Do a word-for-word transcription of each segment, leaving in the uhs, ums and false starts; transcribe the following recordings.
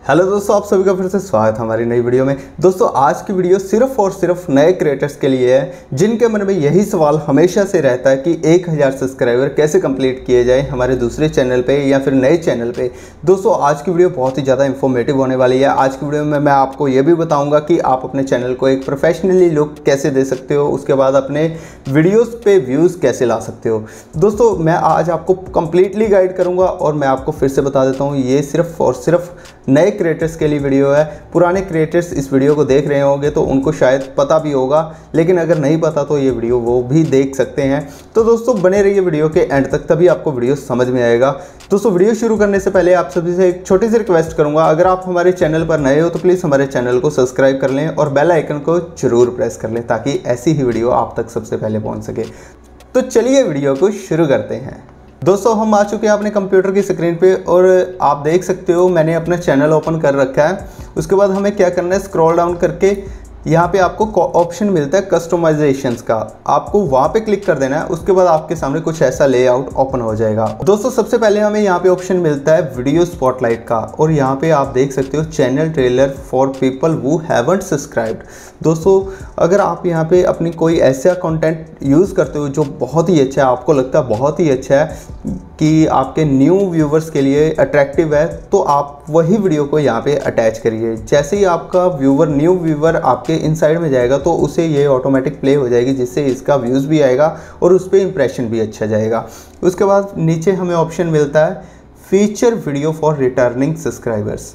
Hello दोस्तों, आप सभी का फिर से स्वागत है हमारी नई वीडियो में। दोस्तों आज की वीडियो सिर्फ और सिर्फ नए क्रिएटर्स के लिए है जिनके मन में यही सवाल हमेशा से रहता है कि एक हज़ार सब्सक्राइबर कैसे कंप्लीट किए जाए हमारे दूसरे चैनल पे या फिर नए चैनल पे। दोस्तों आज की वीडियो बहुत ही ज़्यादा इन्फॉर्मेटिव होने वाली है। आज की वीडियो में मैं आपको ये भी बताऊँगा कि आप अपने चैनल को एक प्रोफेशनली लुक कैसे दे सकते हो, उसके बाद अपने वीडियोज़ पे व्यूज़ कैसे ला सकते हो। दोस्तों मैं आज आपको कंप्लीटली गाइड करूँगा और मैं आपको फिर से बता देता हूँ, ये सिर्फ और सिर्फ नए क्रिएटर्स के लिए वीडियो है। पुराने क्रिएटर्स इस वीडियो को देख रहे होंगे तो उनको शायद पता भी होगा, लेकिन अगर नहीं पता तो ये वीडियो वो भी देख सकते हैं। तो दोस्तों बने रहिए वीडियो के एंड तक, तभी आपको वीडियो समझ में आएगा। दोस्तों वीडियो शुरू करने से पहले आप सभी से एक छोटी सी रिक्वेस्ट करूंगा, अगर आप हमारे चैनल पर नए हो तो प्लीज़ हमारे चैनल को सब्सक्राइब कर लें और बेल आइकन को जरूर प्रेस कर लें ताकि ऐसी ही वीडियो आप तक सबसे पहले पहुँच सके। तो चलिए वीडियो को शुरू करते हैं। दोस्तों हम आ चुके हैं अपने कंप्यूटर की स्क्रीन पे और आप देख सकते हो मैंने अपना चैनल ओपन कर रखा है। उसके बाद हमें क्या करना है, स्क्रॉल डाउन करके यहाँ पे आपको ऑप्शन मिलता है कस्टमाइजेशंस का, आपको वहाँ पे क्लिक कर देना है। उसके बाद आपके सामने कुछ ऐसा लेआउट ओपन हो जाएगा। दोस्तों सबसे पहले हमें यहाँ पे ऑप्शन मिलता है वीडियो स्पॉटलाइट का और यहाँ पे आप देख सकते हो channel trailer for people who haven't subscribed. दोस्तों अगर आप यहाँ पे अपनी कोई ऐसा कंटेंट यूज़ करते हो जो बहुत ही अच्छा है, आपको लगता है बहुत ही अच्छा है कि आपके न्यू व्यूवर्स के लिए अट्रैक्टिव है, तो आप वही वीडियो को यहाँ पे अटैच करिए। जैसे ही आपका व्यूवर न्यू व्यूवर आपके इनसाइड में जाएगा तो उसे ये ऑटोमेटिक प्ले हो जाएगी, जिससे इसका व्यूज़ भी आएगा और उस पर इंप्रेशन भी अच्छा जाएगा। उसके बाद नीचे हमें ऑप्शन मिलता है feature video for returning subscribers.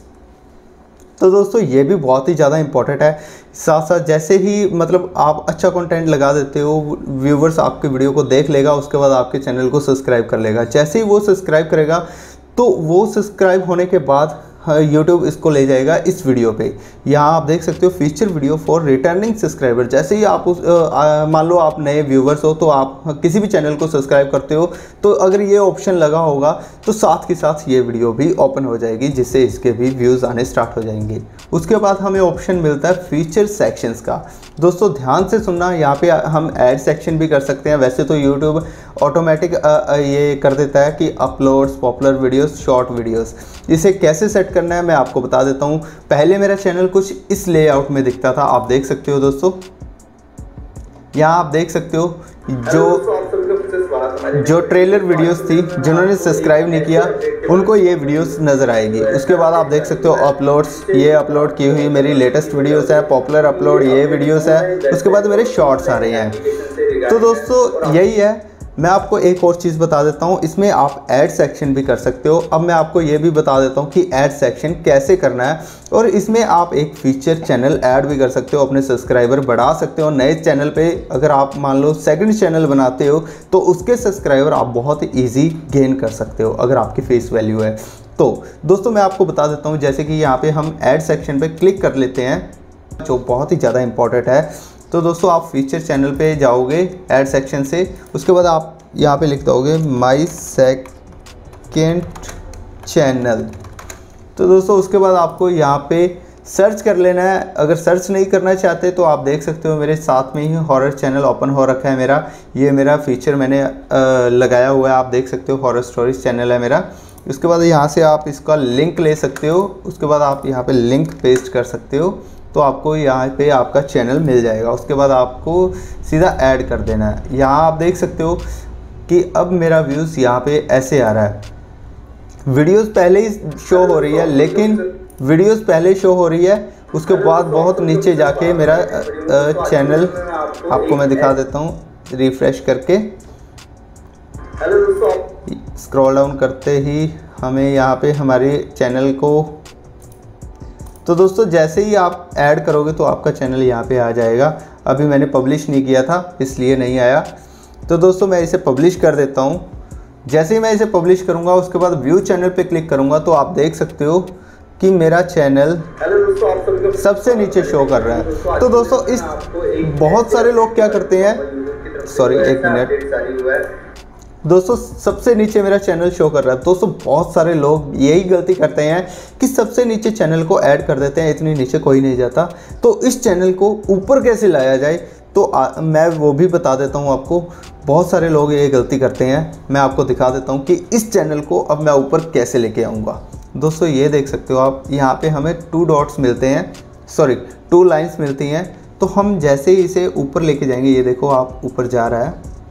तो दोस्तों ये भी बहुत ही ज़्यादा इंपॉर्टेंट है। साथ साथ जैसे ही मतलब आप अच्छा कंटेंट लगा देते हो, व्यूवर्स आपके वीडियो को देख लेगा, उसके बाद आपके चैनल को सब्सक्राइब कर लेगा। जैसे ही वो सब्सक्राइब करेगा तो वो सब्सक्राइब होने के बाद यूट्यूब इसको ले जाएगा इस वीडियो पे। यहाँ आप देख सकते हो feature video for returning subscriber. जैसे ही आप उस मान लो आप नए व्यूवर्स हो तो आप किसी भी चैनल को सब्सक्राइब करते हो, तो अगर ये ऑप्शन लगा होगा तो साथ के साथ ये वीडियो भी ओपन हो जाएगी, जिससे इसके भी व्यूज़ आने स्टार्ट हो जाएंगे। उसके बाद हमें ऑप्शन मिलता है फीचर सेक्शंस का। दोस्तों ध्यान से सुनना, यहाँ पे हम ऐड सेक्शन भी कर सकते हैं। वैसे तो यूट्यूब ऑटोमेटिक ये कर देता है कि uploads, popular videos, short videos. इसे कैसे सेट करना है मैं आपको बता देता हूँ। पहले मेरा चैनल कुछ इस लेआउट में दिखता था, आप देख सकते हो दोस्तों। यहाँ आप देख सकते हो जो जो ट्रेलर वीडियोस थी, जिन्होंने सब्सक्राइब नहीं किया उनको ये वीडियोस नज़र आएगी। उसके बाद आप देख सकते हो अपलोड्स, ये अपलोड की हुई मेरी लेटेस्ट वीडियोस है। पॉपुलर अपलोड ये वीडियोस है। उसके बाद मेरे शॉर्ट्स आ रहे हैं। तो दोस्तों यही है। मैं आपको एक और चीज़ बता देता हूँ, इसमें आप ऐड सेक्शन भी कर सकते हो। अब मैं आपको ये भी बता देता हूँ कि ऐड सेक्शन कैसे करना है, और इसमें आप एक फीचर चैनल ऐड भी कर सकते हो, अपने सब्सक्राइबर बढ़ा सकते हो। नए चैनल पे अगर आप मान लो सेकंड चैनल बनाते हो तो उसके सब्सक्राइबर आप बहुत ईजी गेन कर सकते हो अगर आपकी फेस वैल्यू है तो। दोस्तों मैं आपको बता देता हूँ, जैसे कि यहाँ पर हम ऐड सेक्शन पर क्लिक कर लेते हैं, जो बहुत ही ज़्यादा इंपॉर्टेंट है। तो दोस्तों आप फीचर चैनल पे जाओगे ऐड सेक्शन से, उसके बाद आप यहाँ पे लिख दोगे माय सेकंड चैनल। तो दोस्तों उसके बाद आपको यहाँ पे सर्च कर लेना है। अगर सर्च नहीं करना चाहते तो आप देख सकते हो मेरे साथ में ही हॉरर चैनल ओपन हो रखा है मेरा। ये मेरा फीचर मैंने आ, लगाया हुआ है, आप देख सकते हो हॉरर स्टोरीज चैनल है मेरा। उसके बाद यहाँ से आप इसका लिंक ले सकते हो। उसके बाद आप यहाँ पे लिंक पेस्ट कर सकते हो, तो आपको यहाँ पे आपका चैनल मिल जाएगा। उसके बाद आपको सीधा ऐड कर देना है। यहाँ आप देख सकते हो कि अब मेरा व्यूज़ यहाँ पे ऐसे आ रहा है। वीडियोस पहले ही शो हो रही है, लेकिन वीडियोस पहले शो हो रही है, उसके बाद बहुत नीचे जाके मेरा चैनल आपको मैं दिखा देता हूँ रिफ्रेश करके। स्क्रॉल डाउन करते ही हमें यहाँ पे हमारे चैनल को, तो दोस्तों जैसे ही आप ऐड करोगे तो आपका चैनल यहाँ पे आ जाएगा। अभी मैंने पब्लिश नहीं किया था इसलिए नहीं आया। तो दोस्तों मैं इसे पब्लिश कर देता हूँ। जैसे ही मैं इसे पब्लिश करूँगा उसके बाद व्यू चैनल पे क्लिक करूँगा तो आप देख सकते हो कि मेरा चैनल सबसे नीचे शो कर रहा है। तो दोस्तों इस बहुत सारे लोग क्या करते हैं, सॉरी एक मिनट दोस्तों, सबसे नीचे मेरा चैनल शो कर रहा है। दोस्तों बहुत सारे लोग यही गलती करते हैं कि सबसे नीचे चैनल को ऐड कर देते हैं, इतनी नीचे कोई नहीं जाता। तो इस चैनल को ऊपर कैसे लाया जाए तो आ, मैं वो भी बता देता हूँ आपको। बहुत सारे लोग ये गलती करते हैं, मैं आपको दिखा देता हूँ कि इस चैनल को अब मैं ऊपर कैसे लेके आऊँगा। दोस्तों ये देख सकते हो आप, यहाँ पे हमें टू डॉट्स मिलते हैं, सॉरी टू लाइंस मिलती हैं। तो हम जैसे ही इसे ऊपर लेके जाएंगे, ये देखो आप ऊपर जा रहा है,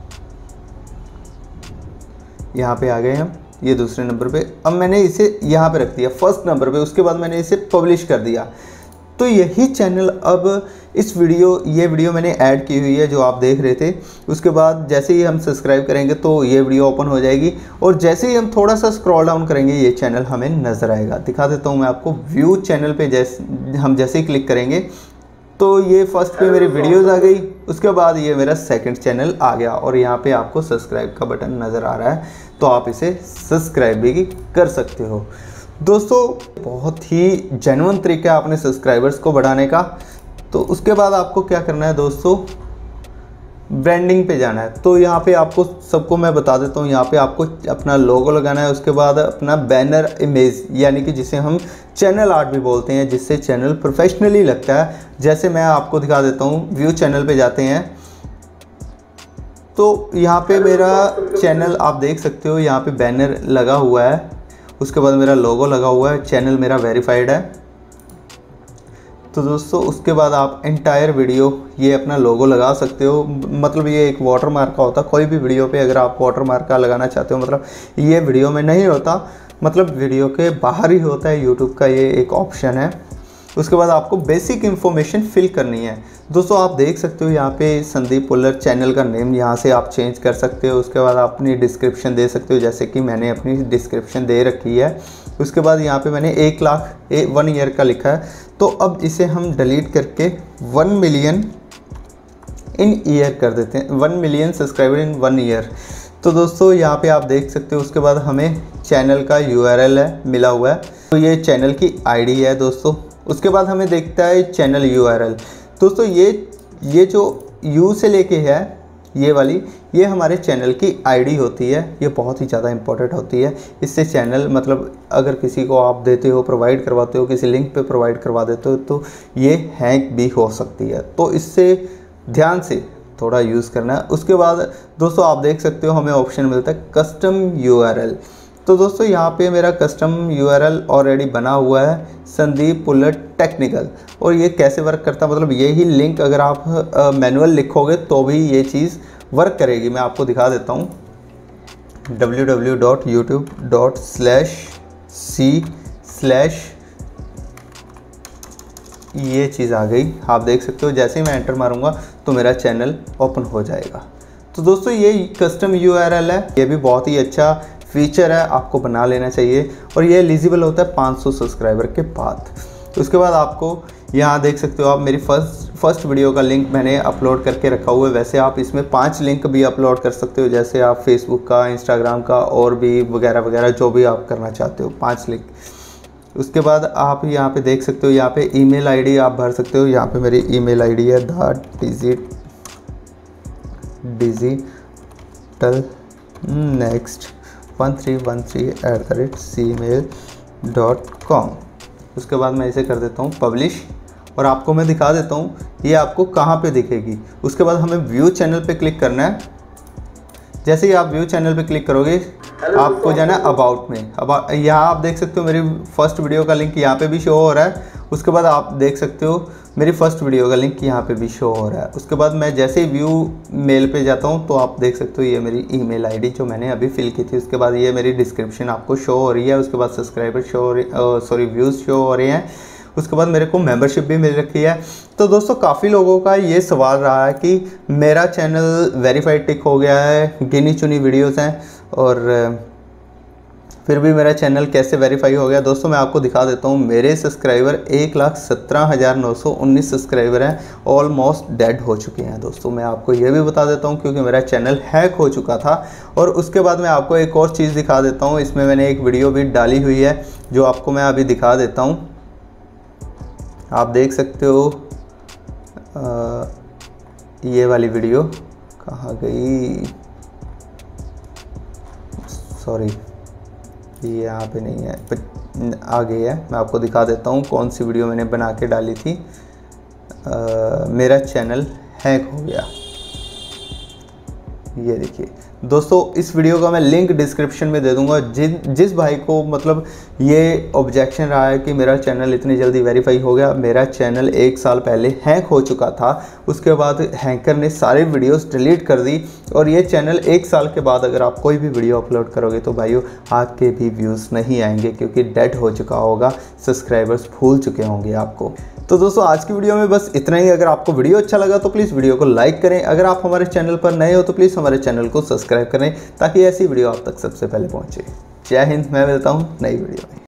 यहाँ पे आ गए हम, ये दूसरे नंबर पे। अब मैंने इसे यहाँ पे रख दिया फर्स्ट नंबर पे, उसके बाद मैंने इसे पब्लिश कर दिया। तो यही चैनल अब इस वीडियो ये वीडियो मैंने ऐड की हुई है जो आप देख रहे थे। उसके बाद जैसे ही हम सब्सक्राइब करेंगे तो ये वीडियो ओपन हो जाएगी, और जैसे ही हम थोड़ा सा स्क्रॉल डाउन करेंगे ये चैनल हमें नज़र आएगा। दिखा देता हूँ मैं आपको, व्यू चैनल पे जैसे हम जैसे ही क्लिक करेंगे तो ये फर्स्ट पे मेरी वीडियोज़ आ गई, उसके बाद ये मेरा सेकंड चैनल आ गया, और यहाँ पे आपको सब्सक्राइब का बटन नज़र आ रहा है, तो आप इसे सब्सक्राइब भी कर सकते हो। दोस्तों बहुत ही जेन्युइन तरीका है अपने सब्सक्राइबर्स को बढ़ाने का। तो उसके बाद आपको क्या करना है दोस्तों, ब्रांडिंग पे जाना है। तो यहाँ पे आपको सबको मैं बता देता हूँ, यहाँ पे आपको अपना लोगो लगाना है, उसके बाद अपना बैनर इमेज, यानी कि जिसे हम चैनल आर्ट भी बोलते हैं, जिससे चैनल प्रोफेशनली लगता है। जैसे मैं आपको दिखा देता हूँ, व्यू चैनल पे जाते हैं तो यहाँ पे मेरा चैनल आप देख सकते हो, यहाँ पे बैनर लगा हुआ है, उसके बाद मेरा लोगो लगा हुआ है, चैनल मेरा वेरीफाइड है। तो दोस्तों उसके बाद आप एंटायर वीडियो ये अपना लोगो लगा सकते हो, मतलब ये एक वाटर मार्क का होता है। कोई भी वीडियो पे अगर आप वाटर मार्क का लगाना चाहते हो, मतलब ये वीडियो में नहीं होता, मतलब वीडियो के बाहर ही होता है, यूट्यूब का ये एक ऑप्शन है। उसके बाद आपको बेसिक इन्फॉर्मेशन फिल करनी है। दोस्तों आप देख सकते हो यहाँ पे संदीप पुल्लर चैनल का नेम यहाँ से आप चेंज कर सकते हो। उसके बाद आप अपनी डिस्क्रिप्शन दे सकते हो, जैसे कि मैंने अपनी डिस्क्रिप्शन दे रखी है। उसके बाद यहाँ पे मैंने एक लाख ए, वन ईयर का लिखा है, तो अब इसे हम डिलीट करके वन मिलियन इन ईयर कर देते हैं, one million subscriber in one year. तो दोस्तों यहाँ पे आप देख सकते हो। उसके बाद हमें चैनल का यू आर एल है मिला हुआ है, तो ये चैनल की आई डी है दोस्तों। उसके बाद हमें देखता है चैनल यू आर एल। दोस्तों ये ये जो यू से लेके है ये वाली, ये हमारे चैनल की आईडी होती है। ये बहुत ही ज़्यादा इंपॉर्टेंट होती है। इससे चैनल, मतलब अगर किसी को आप देते हो, प्रोवाइड करवाते हो, किसी लिंक पे प्रोवाइड करवा देते हो, तो ये हैक भी हो सकती है। तो इससे ध्यान से थोड़ा यूज़ करना है। उसके बाद दोस्तों आप देख सकते हो हमें ऑप्शन मिलता है कस्टम यू आर एल। तो दोस्तों यहाँ पे मेरा custom U R L already बना हुआ है, संदीप पुल्लर टेक्निकल। और ये कैसे वर्क करता है, मतलब यही लिंक अगर आप मैनुअल लिखोगे तो भी ये चीज़ वर्क करेगी। मैं आपको दिखा देता हूँ, W W W dot YouTube dot slash C slash ये चीज़ आ गई, आप देख सकते हो। जैसे ही मैं एंटर मारूंगा तो मेरा चैनल ओपन हो जाएगा। तो दोस्तों ये कस्टम यू आर एल है, ये भी बहुत ही अच्छा फीचर है, आपको बना लेना चाहिए। और ये एलिजिबल होता है पाँच सौ सब्सक्राइबर के बाद। तो उसके बाद आपको यहाँ देख सकते हो आप, मेरी फर्स्ट फर्स्ट वीडियो का लिंक मैंने अपलोड करके रखा हुआ है। वैसे आप इसमें पांच लिंक भी अपलोड कर सकते हो, जैसे आप फेसबुक का, इंस्टाग्राम का और भी वगैरह वगैरह जो भी आप करना चाहते हो, पांच लिंक। उसके बाद आप यहाँ पे देख सकते हो, यहाँ पे ईमेल आईडी आप भर सकते हो। यहाँ पे मेरी ईमेल आईडी है the digit digital next one three one three at the rate C mail dot com. उसके बाद मैं इसे कर देता हूँ पब्लिश, और आपको मैं दिखा देता हूँ ये आपको कहाँ पे दिखेगी। उसके बाद हमें व्यू चैनल पे क्लिक करना है। जैसे ही आप व्यू चैनल पे क्लिक करोगे आपको जाना है अबाउट में। अब यहाँ आप देख सकते हो मेरी फर्स्ट वीडियो का लिंक यहाँ पे भी शो हो रहा है। उसके बाद आप देख सकते हो मेरी फर्स्ट वीडियो का लिंक यहाँ पे भी शो हो रहा है। उसके बाद मैं जैसे ही व्यू मेल पे जाता हूँ तो आप देख सकते हो ये मेरी ईमेल आईडी जो मैंने अभी फिल की थी। उसके बाद ये मेरी डिस्क्रिप्शन आपको शो हो रही है। उसके बाद सब्सक्राइबर शो हो रही सॉरी व्यूज़ शो हो रहे हैं। उसके बाद मेरे को मेंबरशिप भी मिल रखी है। तो दोस्तों काफ़ी लोगों का ये सवाल रहा है कि मेरा चैनल वेरीफाइड टिक हो गया है, गिनी चुनी वीडियोस हैं, और फिर भी मेरा चैनल कैसे वेरीफाई हो गया। दोस्तों मैं आपको दिखा देता हूँ, मेरे सब्सक्राइबर एक लाख सत्रह हज़ार नौ सौ उन्नीस सब्सक्राइबर हैं, ऑलमोस्ट डेड हो चुके हैं। दोस्तों मैं आपको ये भी बता देता हूँ क्योंकि मेरा चैनल हैक हो चुका था। और उसके बाद मैं आपको एक और चीज़ दिखा देता हूँ, इसमें मैंने एक वीडियो भी डाली हुई है जो आपको मैं अभी दिखा देता हूँ। आप देख सकते हो आ, ये वाली वीडियो कहाँ गई, सॉरी ये यहाँ पे नहीं है, पर आ गई है। मैं आपको दिखा देता हूँ कौन सी वीडियो मैंने बना के डाली थी। आ, मेरा चैनल हैक हो गया, ये देखिए दोस्तों इस वीडियो का मैं लिंक डिस्क्रिप्शन में दे दूंगा। जिन जिस भाई को मतलब ये ऑब्जेक्शन रहा है कि मेरा चैनल इतनी जल्दी वेरीफाई हो गया, मेरा चैनल एक साल पहले हैक हो चुका था, उसके बाद हैकर ने सारे वीडियोस डिलीट कर दी और ये चैनल एक साल के बाद अगर आप कोई भी वीडियो अपलोड करोगे तो भाइयों आपके भी व्यूज़ नहीं आएंगे, क्योंकि डेड हो चुका होगा, सब्सक्राइबर्स भूल चुके होंगे आपको। तो दोस्तों आज की वीडियो में बस इतना ही। अगर आपको वीडियो अच्छा लगा तो प्लीज़ वीडियो को लाइक करें। अगर आप हमारे चैनल पर नए हो तो प्लीज़ हमारे चैनल को सब्सक्राइब करें ताकि ऐसी वीडियो आप तक सबसे पहले पहुंचे। जय हिंद, मैं मिलता हूं नई वीडियो में।